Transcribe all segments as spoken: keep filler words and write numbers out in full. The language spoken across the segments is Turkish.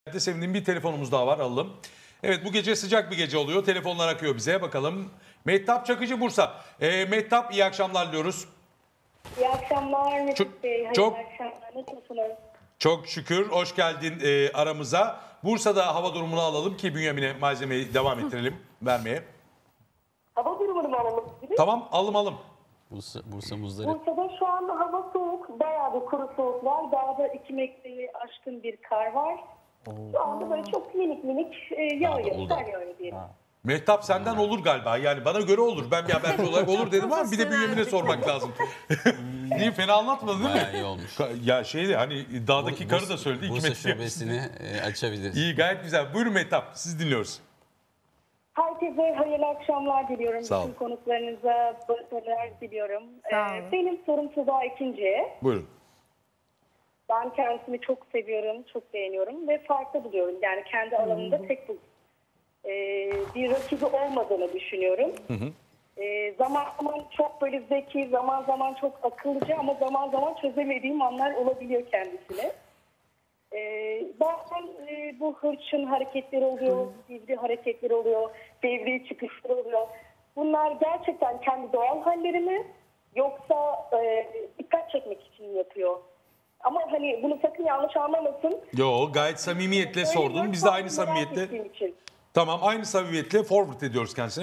Sevindiğim bir telefonumuz daha var, alalım. Evet, bu gece sıcak bir gece oluyor. Telefonlar akıyor bize. Bakalım. Mehtap Çakıcı Bursa. E, Mehtap, iyi akşamlar diyoruz. İyi akşamlar Mesut çok, Bey. Hayırlı çok, akşamlar. Nasılsınız? Çok şükür. Hoş geldin e, aramıza. Bursa'da hava durumunu alalım ki Bünyamin'e malzemeyi devam ettirelim vermeye. Hava durumunu mu alalım? Gibi? Tamam, alım alım. Bursa, Bursa muzdarip. Bursa'da şu anda hava soğuk. Bayağı bir kuru soğuk var. Dağda iki metreyi aşkın bir kar var. Oo. Şu anda böyle çok minik minik e, yağıyor. Kar yağıyor diyelim. Mehtap senden ha. olur galiba. Yani bana göre olur. Ben bir haberci olarak olur dedim ama bir de Bünyamin'e sormak lazım. Niye, fena anlatmadın değil mi? Bayağı iyi olmuş. Ya şeydi, hani dağdaki Bu, karı da söyledi. Bursa şubesini e, açabiliriz. İyi, gayet güzel. Buyurun Mehtap, siz dinliyoruz. Herkese hayırlı akşamlar diliyorum. Sağ olun. Bütün konuklarınıza başarılar diliyorum. Sağ olun. Ee, benim sorum Tuba ikinciye. Buyurun. Ben kendisini çok seviyorum, çok beğeniyorum ve farklı buluyorum. Yani kendi alanında tek bu. Ee, bir rakibi olmadığını düşünüyorum. Hı hı. Ee, zaman zaman çok böyle zeki, zaman zaman çok akıllıca ama zaman zaman çözemediğim anlar olabiliyor kendisine. Ee, bazen e, bu hırçın hareketleri oluyor, sivri hareketleri oluyor, devri çıkışları oluyor. Bunlar gerçekten kendi doğal halleri mi yoksa e, dikkat çekmek için mi yapıyor? Ama hani bunu sakın yanlış anlamasın. Yo, gayet samimiyetle sordun. Biz de aynı samimiyetle. Tamam, aynı samimiyetle forward ediyoruz kendisine.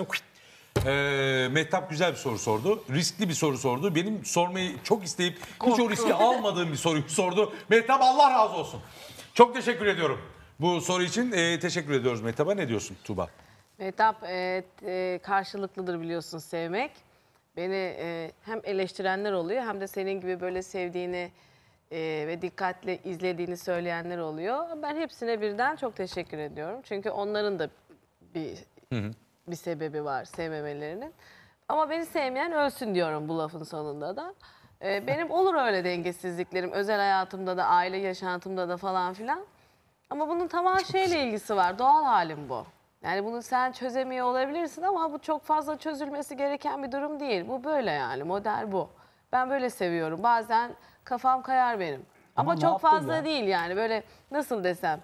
Ee, Mehtap güzel bir soru sordu. Riskli bir soru sordu. Benim sormayı çok isteyip hiç o riski almadığım bir soruyu sordu. Mehtap, Allah razı olsun. Çok teşekkür ediyorum bu soru için. Ee, teşekkür ediyoruz Mehtap'a. Ne diyorsun Tuğba? Mehtap e, e, karşılıklıdır biliyorsun sevmek. Beni e, hem eleştirenler oluyor hem de senin gibi böyle sevdiğini e, ve dikkatle izlediğini söyleyenler oluyor. Ben hepsine birden çok teşekkür ediyorum. Çünkü onların da bir... Hı hı. bir sebebi var sevmemelerinin. Ama beni sevmeyen ölsün diyorum bu lafın sonunda da. Ee, benim olur öyle dengesizliklerim özel hayatımda da, aile yaşantımda da falan filan. Ama bunun tamamen şeyle ilgisi var. Doğal halim bu. Yani bunu sen çözemiyor olabilirsin ama bu çok fazla çözülmesi gereken bir durum değil. Bu böyle yani. Model bu. Ben böyle seviyorum. Bazen kafam kayar benim. Ama, ama çok fazla ya? değil yani. Böyle nasıl desem.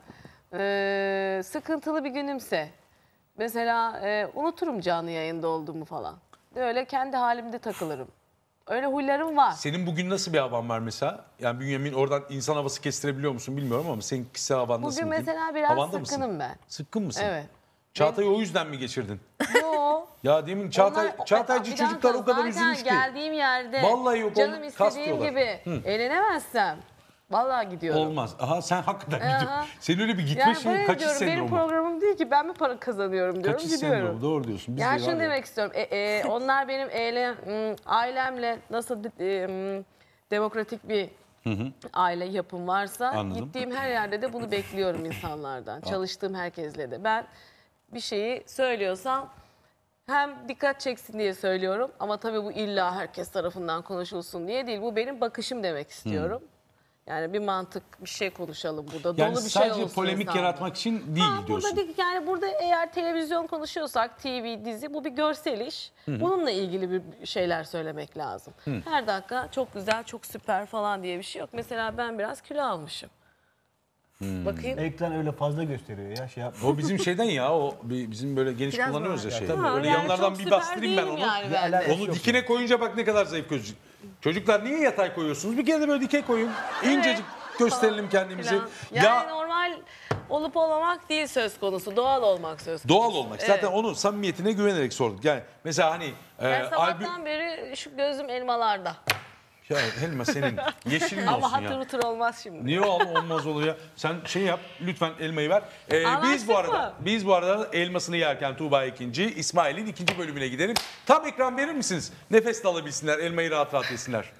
Ee, sıkıntılı bir günümse. Mesela e, unuturum canlı yayında olduğumu falan. Öyle kendi halimde takılırım. Öyle huylarım var. Senin bugün nasıl bir havan var mesela? Yani Bünyamin, oradan insan havası kestirebiliyor musun bilmiyorum ama senin kişisel havan nasıl? Bugün mesela biraz Havanda sıkkınım mısın? ben. Sıkkın mısın? Evet. Çağatay'ı o yüzden mi geçirdin? Yok. Ya demin Çağatay, Onlar, Çağataycı çocuklar o kadar üzülmüş ki. geldiğim yerde vallahi yok, canım istediğim gibi Hı. eğlenemezsem vallahi gidiyorum. Olmaz. Aha, sen hakikaten gidiyorsun. Senin öyle bir gitme yani şeyi, kaçış diyorum, sendromu. Benim programım değil ki, ben mi para kazanıyorum diyorum, kaçış gidiyorum. Sendromu, doğru diyorsun. Biz yani şunu demek istiyorum. E, e, onlar benim eyle, ailemle nasıl e, demokratik bir hı hı. aile yapım varsa Anladım. gittiğim her yerde de bunu bekliyorum insanlardan. Çalıştığım herkesle de. Ben bir şeyi söylüyorsam hem dikkat çeksin diye söylüyorum ama tabii bu illa herkes tarafından konuşulsun diye değil. Bu benim bakışım demek istiyorum. Hı. Yani bir mantık, bir şey konuşalım burada. Yani dolu bir şey olsun. Sadece polemik insanlar. yaratmak için değil ha, diyorsun. Burada, yani burada eğer televizyon konuşuyorsak, T V, dizi, bu bir görsel iş. Hı -hı. Bununla ilgili bir şeyler söylemek lazım. Hı. Her dakika çok güzel, çok süper falan diye bir şey yok. Mesela ben biraz kilo almışım. Hmm. Bakayım. Ekran öyle fazla gösteriyor ya, şey yapma. O bizim şeyden ya, o bizim böyle geniş biraz kullanıyoruz ya şey. Ya, ha, öyle yani yanlardan bir bastırayım ben onu. Yani onu dikine yani. Koyunca bak ne kadar zayıf gözüküyor. Çocuklar niye yatay koyuyorsunuz? Bir kere de böyle dikey koyun. Evet. İncecik gösterelim kendimizi. Yani ya, normal olup olmamak değil söz konusu. Doğal olmak söz konusu. Doğal olmak. Zaten evet. Onun samimiyetine güvenerek sorduk. Yani mesela hani... Ben e, sabahtan albüm... beri şu gözüm elmalarda. Ya elma senin. Yeşil mi olsun ya? Ama hatır hutur olmaz şimdi. Niye olmaz oluyor ya? Sen şey yap, lütfen elmayı ver. Ee, biz bu arada mı? biz bu arada elmasını yerken Tuğba ikinci, İsmail'in ikinci bölümüne gidelim. Tam ekran verir misiniz? Nefes de alabilsinler, elmayı rahat rahat yesinler.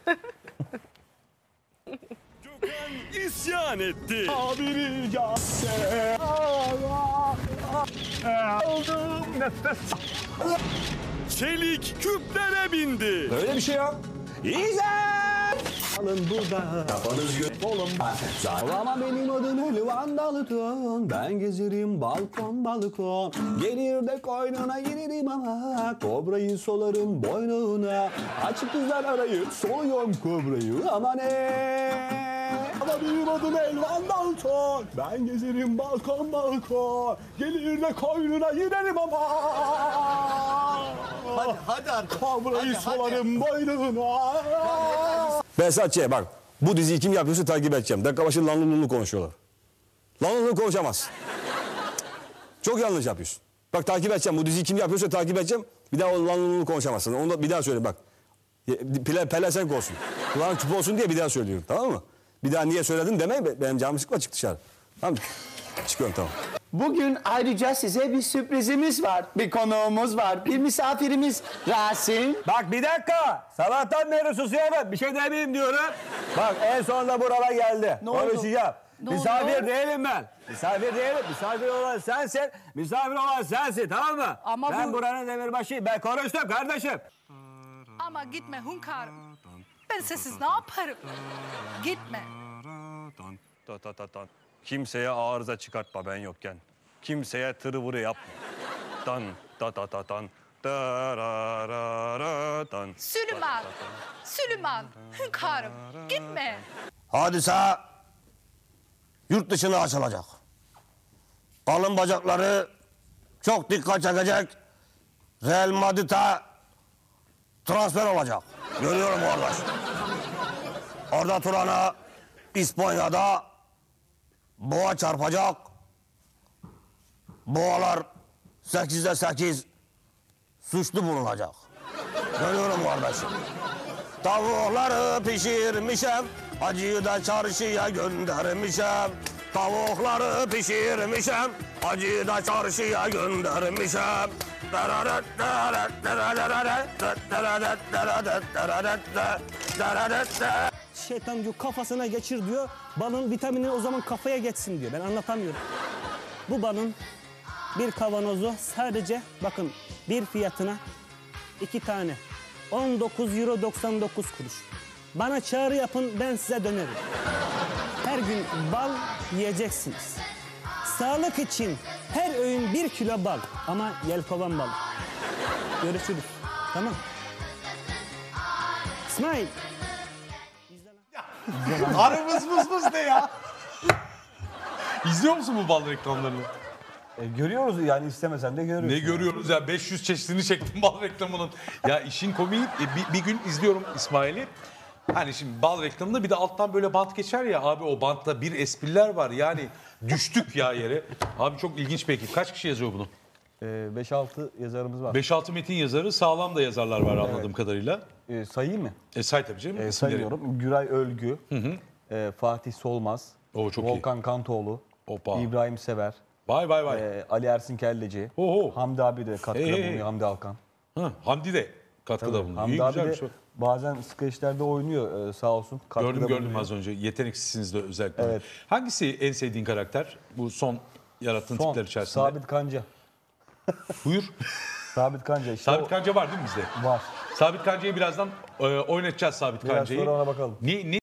Gökhan isyan etti. Tabiri caizse aldım nefes. Çelik küplere bindi. Öyle bir şey ya. İyice. Alın burada. Kafanız gö... Oğlum. Ama benim adım Elvan Dalton. Ben gezerim balkon balkon. Gelir de koynuna girerim ama. Kobrayı solarım boynuna. Açık kızlar arayıp soluyorum kobrayı. Ama ne? Ama benim adım Elvan Dalton. Ben gezerim balkon balkon. Gelir de koynuna girerim ama. Hadi hadi arkadaş. Kavrayı Hadi, hadi. solarım boynuna. Behzatçı'ya bak. Bu diziyi kim yapıyorsa takip edeceğim. Dakika başı lanlululu konuşuyorlar. Lanlululu konuşamaz. Çok yanlış yapıyorsun. Bak takip edeceğim. Bu diziyi kim yapıyorsa takip edeceğim. Bir daha o lanlululu konuşamazsın. Onu da bir daha söyle bak. Pele, pelesenk olsun. Kulağın küp olsun diye bir daha söylüyorum. Tamam mı? Bir daha niye söyledin deme. Benim canımı sıkma, çık dışarı. Tamam mı? Çıkıyorum tamam. Bugün ayrıca size bir sürprizimiz var. Bir konuğumuz var. Bir misafirimiz Rasim. Bak bir dakika. Sabahtan beri susuyorum. Bir şey demeyeyim diyorum. Bak en sonunda buraya geldi. Ne oldu? Konuşacağım. Ne Misafir oldu? değilim ben. Misafir değilim. Misafir olan sensin. Misafir olan sensin, tamam mı? Ama ben bu- buranın demirbaşıyım. Ben konuştum kardeşim. Ama gitme hünkârım. Ben sessiz ne yaparım? Gitme. Ta ta ta ta. Kimseye arıza çıkartma ben yokken. Kimseye tırı vırı yapma. Tan ta ta ta tan. Tararara, Süleyman. Süleyman. Hünkârım. Gitme. Hadise yurt dışına açılacak. Kalın bacakları çok dikkat çekecek. Real Madrid'e transfer olacak. Görüyorum kardeş. Orada Turan'a İspanya'da boğa çarpacak. Boğalar sekizde sekiz suçlu bulunacak. Görüyorum kardeşim. Tavukları pişirmişem, acıyı da çarşıya göndermişem. Tavukları pişirmişem, acıyı da çarşıya göndermişem. Şeytan diyor kafasına geçir diyor. Balın vitamini o zaman kafaya geçsin diyor. Ben anlatamıyorum. Bu balın bir kavanozu sadece bakın bir fiyatına iki tane. on dokuz euro doksan dokuz kuruş. Bana çağrı yapın, ben size dönerim. Her gün bal yiyeceksiniz. Sağlık için her öğün bir kilo bal ama yelkovan balı. Görüşürüz. Tamam. İsmail. Aramız mız mız ne ya? İzliyor musun bu bal reklamlarını? E, görüyoruz yani istemesen de görüyoruz. Ne görüyoruz ya, beş yüz çeşidini çektim bal reklamının. Ya işin komiği e, bir, bir gün izliyorum İsmail'i. Hani şimdi bal reklamında bir de alttan böyle bant geçer ya abi, o bantta bir espriler var yani düştük ya yere. Abi çok ilginç bir ekip. Kaç kişi yazıyor bunu? beş altı yazarımız var. beş altı metin yazarı, sağlam da yazarlar var anladığım kadarıyla. E, sayayım mı? E say tabii canım. E, isimleri. sayıyorum. Güray Ölgü, e, Fatih Solmaz, Oo, çok iyi. Volkan Kantoğlu, Hoppa. İbrahim Sever, Vay vay vay. e, Ali Ersin Kelleci, Oho. Hamdi abi de katkıda Hey, hey, hey. bulunuyor, Hamdi Alkan. Ha, Hamdi de katkıda bulunuyor. Hamdi İyi, abi güzel de bir şey. bazen skeçlerde oynuyor e, sağ olsun. Katkıda Gördüm gördüm bulunuyor. az önce. Yeteneksizsiniz de özellikle. Evet. Hangisi en sevdiğin karakter? Bu son yarattığın Son, tipler içerisinde. Sabit Kanca. Buyur. Sabit Kanca işte Sabit o- Kanca var değil mi bizde? var. Sabit Kanca'yı birazdan e, oynatacağız Sabit Biraz Kanca'yı. sonra ona bakalım. Ne, ne